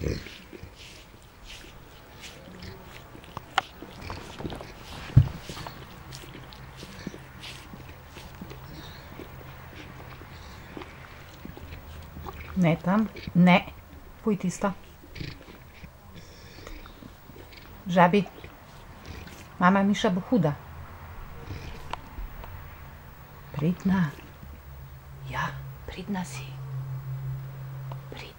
Ne tam, ne. Fuj ti sta. Žabi. Mama Miša bo huda. Pridna. Ja, pridna si. Pridna.